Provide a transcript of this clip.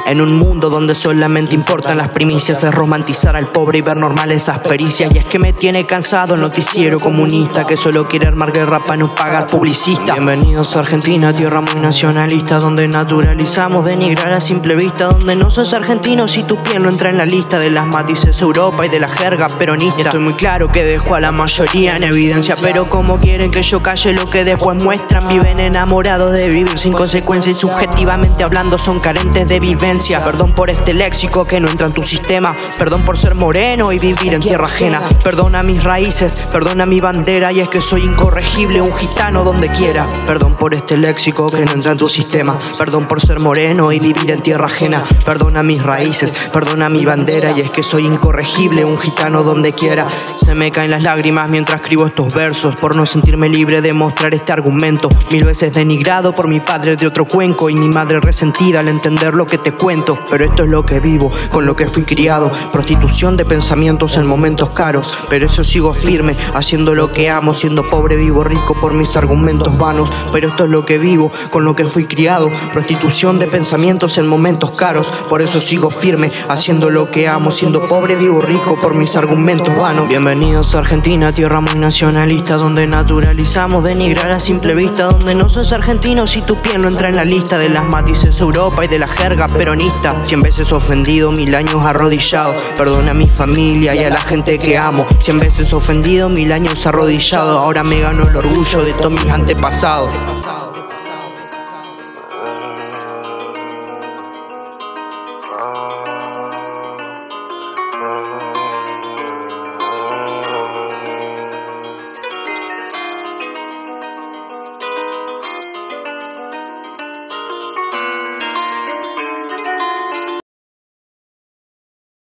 En un mundo donde solamente importan las primicias, es romantizar al pobre y ver normal esas pericias. Y es que me tiene cansado el noticiero comunista que solo quiere armar guerra para no pagar publicista. Bienvenidos a Argentina, tierra muy nacionalista, donde naturalizamos denigrar a simple vista, donde no sos argentino si tu piel no entra en la lista de las matices Europa y de la jerga peronista. Estoy muy claro que dejo a la mayoría en evidencia, pero como quieren que yo calle lo que después muestran. Viven enamorados de vivir sin consecuencias y subjetivamente hablando son carentes de vivencia. Perdón por este léxico que no entra en tu sistema, perdón por ser moreno y vivir en tierra ajena. Perdona mis raíces, perdona mi bandera, y es que soy incorregible, un gitano donde quiera. Perdón por este léxico que no entra en tu sistema, perdón por ser moreno y vivir en tierra ajena. Perdona mis raíces, perdona mi bandera, y es que soy incorregible, un gitano donde quiera. Se me caen las lágrimas mientras escribo estos versos, por no sentirme libre de mostrar este argumento. Mil veces denigrado por mi padre de otro cuenco y mi madre resentida al entender lo que te cuento. Pero esto es lo que vivo, con lo que fui criado. Prostitución de pensamientos en momentos caros, pero eso sigo firme, haciendo lo que amo, siendo pobre vivo rico por mis argumentos vanos. Pero esto es lo que vivo, con lo que fui criado. Prostitución de pensamientos en momentos caros, por eso sigo firme, haciendo lo que amo, siendo pobre vivo rico por mis argumentos vanos. Bienvenidos a Argentina, tierra muy nacionalista, donde naturalizamos denigrar a simple vista, donde no sos argentino si tu piel no entra en la lista de las matices Europa y de la jerga peronista. 100 veces ofendido, 1000 años arrodillado, perdona a mi familia y a la gente que amo. 100 veces ofendido, 1000 años arrodillado, ahora me gano el orgullo de todos mis antepasados.